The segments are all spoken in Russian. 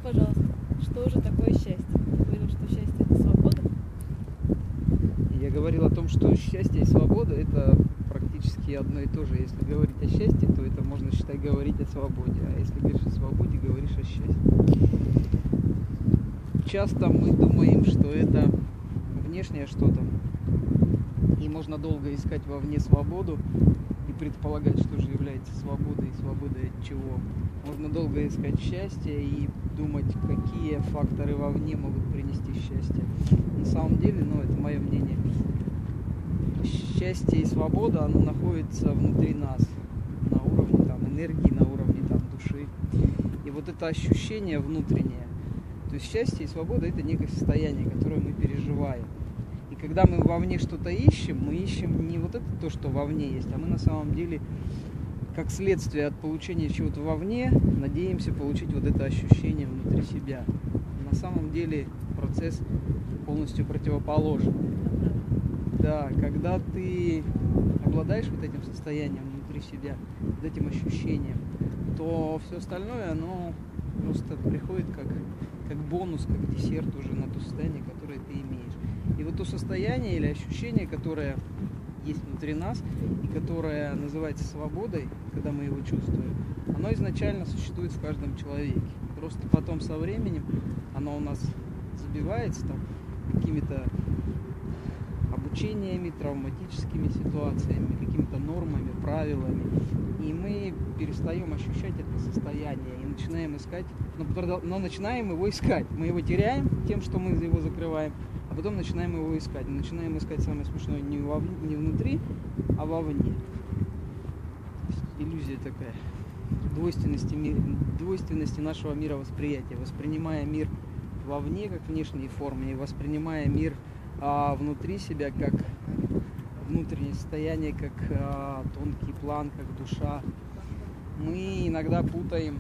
пожалуйста, что же такое счастье? Ты говорил, что счастье – это свобода? Я говорил о том, что счастье и свобода – это практически одно и то же. Если говорить о счастье, то это можно считать говорить о свободе. А если говоришь о свободе, говоришь о счастье. Часто мы думаем, что это внешнее что-то. И можно долго искать вовне свободу и предполагать, что же является свободой, и свободой от чего. Можно долго искать счастье и думать, какие факторы вовне могут принести счастье. На самом деле, это мое мнение, счастье и свобода, оно находится внутри нас, на уровне энергии, на уровне души. И вот это ощущение внутреннее, то есть счастье и свобода – это некое состояние, которое мы переживаем. И когда мы вовне что-то ищем, мы ищем не вот это то, что вовне есть, а мы на самом деле, как следствие от получения чего-то вовне, надеемся получить вот это ощущение внутри себя. На самом деле процесс полностью противоположен. Да, когда ты обладаешь вот этим состоянием внутри себя, вот этим ощущением, то все остальное, оно просто приходит как бонус, как десерт уже на то состояние, которое ты имеешь. И вот то состояние или ощущение, которое есть внутри нас и которое называется свободой, когда мы его чувствуем, оно изначально существует в каждом человеке. Просто потом со временем оно у нас забивается какими-то обучениями, травматическими ситуациями, какими-то нормами, правилами. И мы перестаем ощущать это состояние и начинаем искать, но начинаем его искать. Мы его теряем тем, что мы его закрываем, а потом начинаем его искать. Мы начинаем искать самое смешное не внутри, а вовне. Иллюзия такая. Двойственности нашего мировосприятия. Воспринимая мир вовне, как внешней форме, и воспринимая мир внутри себя, как внутреннее состояние, как тонкий план, как душа, мы иногда путаем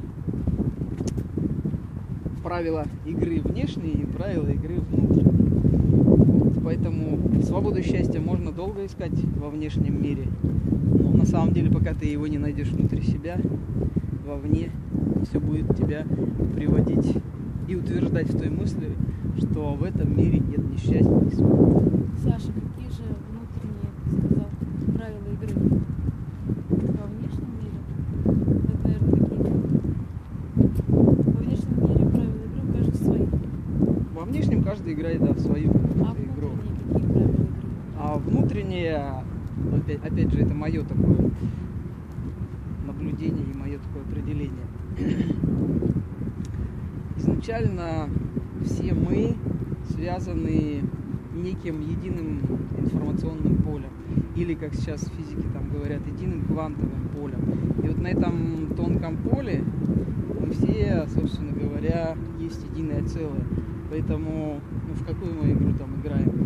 правила игры внешние и правила игры внутренние. Поэтому свободу и счастье можно долго искать во внешнем мире, но на самом деле, пока ты его не найдешь внутри себя, вовне, все будет тебя приводить и утверждать в той мысли, что в этом мире нет ни счастья, ни свободы. Саша, какие же внутренние, ты сказал, правила игры во внешнем мире? Это, наверное, какие-то... Во внешнем мире правила игры у каждого свои. Во внешнем каждый играет, в свою игру. А внутренние какие правила игры? А внутреннее, опять же, это мое такое наблюдение и мое такое определение. Изначально все мы связаны неким единым информационным полем, или, как сейчас физики говорят, единым квантовым полем. И вот на этом тонком поле мы все, собственно говоря, есть единое целое. Поэтому в какую мы игру играем?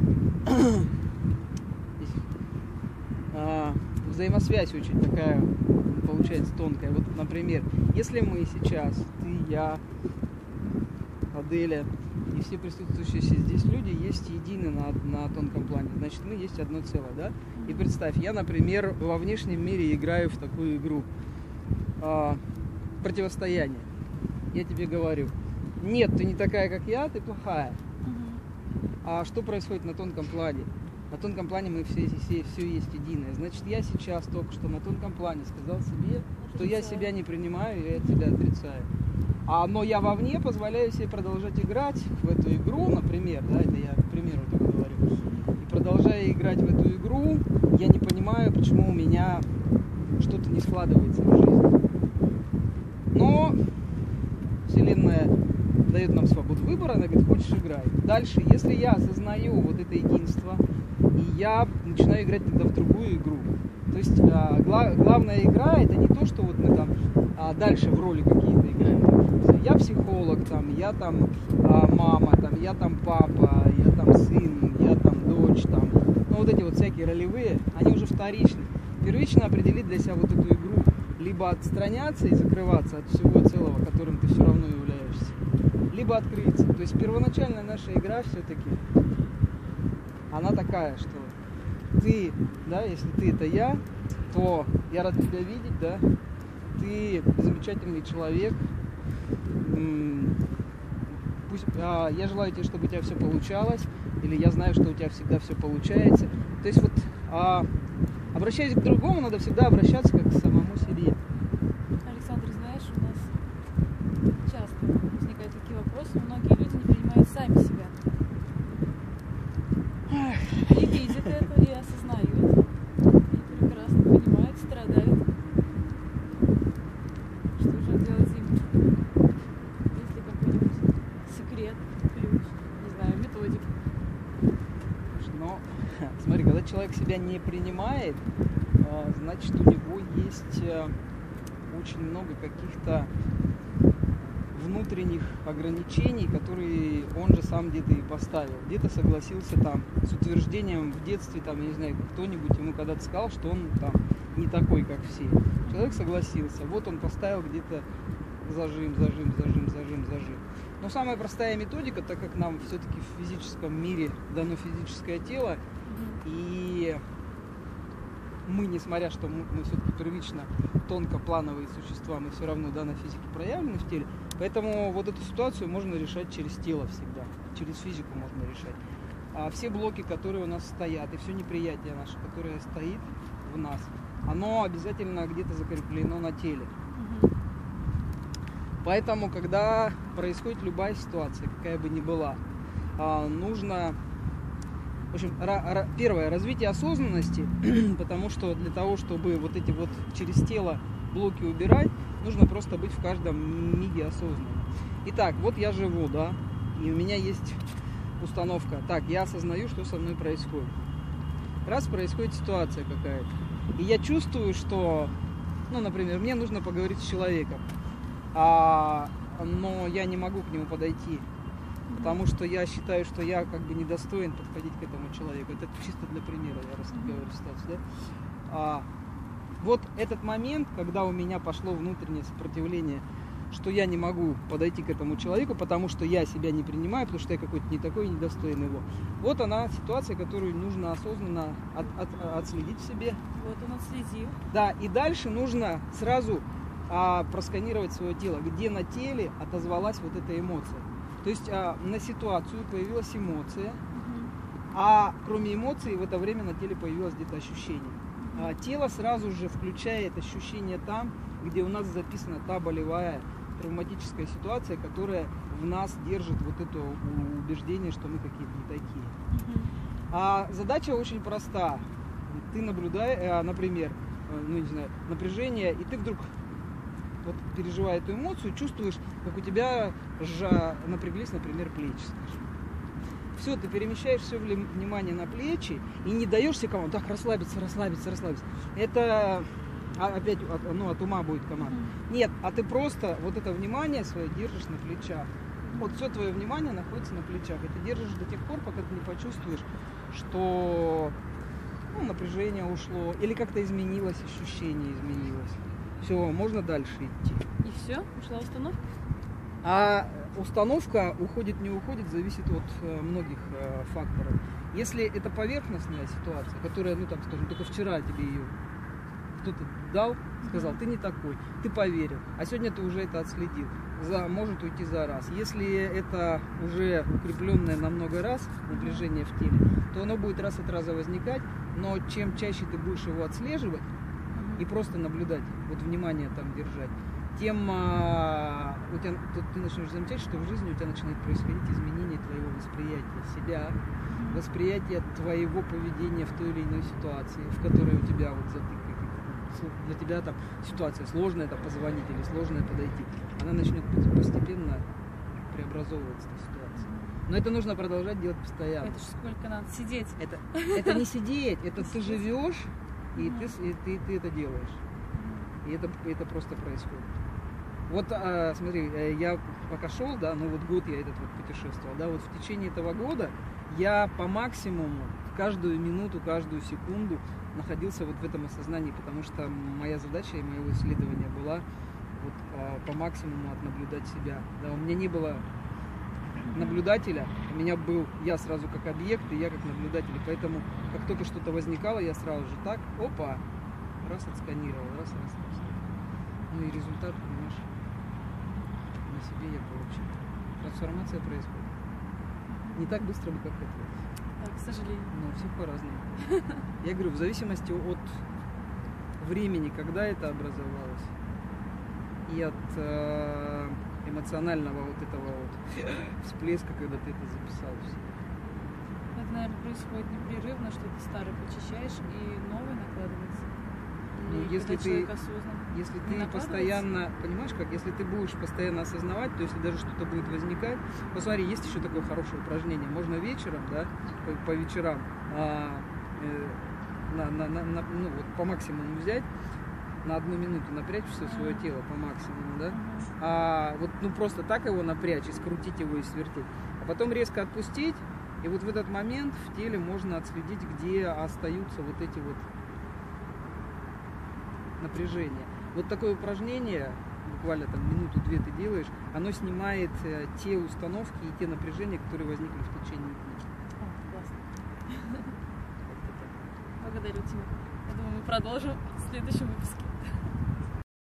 Взаимосвязь очень такая получается тонкая. Вот, например, если мы сейчас, ты, я, Аделя и все присутствующие здесь люди есть едины на тонком плане, значит, мы есть одно целое, да? И представь, я, например, во внешнем мире играю в такую игру противостояние. Я тебе говорю, нет, ты не такая, как я, ты плохая. А что происходит на тонком плане? На тонком плане мы все есть единое. Значит, я сейчас только что на тонком плане сказал себе, что я себя не принимаю, и я себя отрицаю. Но я вовне позволяю себе продолжать играть в эту игру, например, да, это я к примеру так говорю. И продолжая играть в эту игру, я не понимаю, почему у меня что-то не складывается в жизни. Но Вселенная дает нам свободу выбора, она говорит, хочешь играй. Дальше, если я осознаю вот это единство, и я начинаю играть тогда в другую игру. То есть главная игра это не то, что вот мы дальше в роли какие-то играем. Я психолог, я мама, я папа, я сын, я дочь, вот эти вот всякие ролевые, они уже вторичны. Первично определить для себя вот эту игру, либо отстраняться и закрываться от всего целого, которым ты все равно являешься, либо открыться. То есть первоначальная наша игра все-таки, она такая, что ты, да, если ты это я, то я рад тебя видеть, да, ты замечательный человек, Я желаю тебе, чтобы у тебя все получалось, или я знаю, что у тебя всегда все получается. То есть вот, обращаясь к другому, надо всегда обращаться как к самому себе. Александр, знаешь, у нас часто возникают такие вопросы, многие люди не принимают сами себя. И видят это, и осознают, и прекрасно понимают, страдают. Что же делать им? Есть ли какой-нибудь секрет, ключ, не знаю, методик? Но, смотри, когда человек себя не принимает, значит, у него есть очень много каких-то внутренних ограничений, которые он же сам где-то и поставил. Где-то согласился там с утверждением в детстве, там, я не знаю, кто-нибудь ему когда-то сказал, что он там не такой, как все. Человек согласился, вот он поставил где-то зажим. Но самая простая методика, так как нам все-таки в физическом мире дано физическое тело, и мы, несмотря что мы все-таки первично тонкоплановые существа, мы все равно на физике проявлены в теле, поэтому вот эту ситуацию можно решать через тело всегда, через физику можно решать. А все блоки, которые у нас стоят, и все неприятие наше, которое стоит в нас, оно обязательно где-то закреплено на теле. Поэтому, когда происходит любая ситуация, какая бы ни была, нужно, в общем, первое, развитие осознанности, потому что для того, чтобы вот эти вот через тело блоки убирать, нужно просто быть в каждом миге осознанным. Итак, вот я живу, да, и у меня есть установка. Так, я осознаю, что со мной происходит. Раз происходит ситуация какая-то, и я чувствую, что, ну, например, мне нужно поговорить с человеком, но я не могу к нему подойти, потому что я считаю, что я как бы недостоин подходить к этому человеку. Это чисто для примера, я раз говорю ситуацию, да? Вот этот момент, когда у меня пошло внутреннее сопротивление, что я не могу подойти к этому человеку, потому что я себя не принимаю, потому что я какой-то не такой, недостоин его. Вот она ситуация, которую нужно осознанно отследить в себе. Вот он отследил. Да, и дальше нужно сразу просканировать свое тело, где на теле отозвалась вот эта эмоция. То есть на ситуацию появилась эмоция, а кроме эмоций в это время на теле появилось где-то ощущение. Тело сразу же включает ощущение там, где у нас записана та болевая травматическая ситуация, которая в нас держит вот это убеждение, что мы какие-то не такие. Задача очень проста. Ты наблюдаешь, например, ну не знаю, напряжение, и ты вдруг, вот переживая эту эмоцию, чувствуешь, как у тебя напряглись, например, плечи, скажем. Все, ты перемещаешь все внимание на плечи и не даешь себе команду, так, расслабиться. Это опять от ума будет команда. Нет, а ты просто вот это внимание свое держишь на плечах. Вот все твое внимание находится на плечах. И ты держишь до тех пор, пока ты не почувствуешь, что напряжение ушло или как-то изменилось, ощущение изменилось. Все, можно дальше идти. И все? Ушла установка? А установка уходит, не уходит, зависит от многих факторов. Если это поверхностная ситуация, которая, ну там, скажем, только вчера тебе ее кто-то дал, сказал, ты не такой, ты поверил, а сегодня ты уже это отследил, может уйти за раз. Если это уже укрепленное на много раз напряжение в теле, то оно будет раз от раза возникать, но чем чаще ты будешь его отслеживать и просто наблюдать, вот внимание там держать, тем ты начнешь замечать, что в жизни у тебя начинает происходить изменение твоего восприятия себя, восприятие твоего поведения в той или иной ситуации, в которой у тебя вот для тебя там ситуация сложная, там позвонить или сложная подойти, она начнет постепенно преобразовываться эта ситуация. Но это нужно продолжать делать постоянно. Это же сколько надо сидеть. Это не сидеть, это ты живешь и ты это делаешь. И это просто происходит. Вот смотри, я пока шел, да, ну вот год я этот вот путешествовал, да, вот в течение этого года я по максимуму каждую минуту, каждую секунду находился вот в этом осознании, потому что моя задача и моего исследования была вот по максимуму отнаблюдать себя. Да, у меня не было наблюдателя, у меня был я сразу как объект и я как наблюдатель, и поэтому как только что-то возникало, я сразу же так, опа, раз отсканировал, раз. Ну и результат, понимаешь, на себе я получу. Трансформация происходит. Не так быстро, как хотелось. Да, к сожалению. Но все по-разному. Я говорю, в зависимости от времени, когда это образовалось, и от эмоционального вот этого вот всплеска, когда ты это записал. Это, наверное, происходит непрерывно, что ты старый почищаешь и новый накладывается. Ну, Или если когда ты, человек осознан. если Не ты накладывается? постоянно, понимаешь как, если ты будешь постоянно осознавать, то если даже что-то будет возникать, посмотри, есть еще такое хорошее упражнение, можно вечером, да, по вечерам, ну, вот по максимуму взять, на 1 минуту напрячь все свое тело по максимуму, да, вот ну просто так его напрячь и скрутить его и свертеть, а потом резко отпустить, и вот в этот момент в теле можно отследить, где остаются вот эти вот напряжение. Вот такое упражнение, буквально там минуту-две ты делаешь, оно снимает те установки и те напряжения, которые возникли в течение дня. Классно. Благодарю тебя. Я думаю, мы продолжим в следующем выпуске.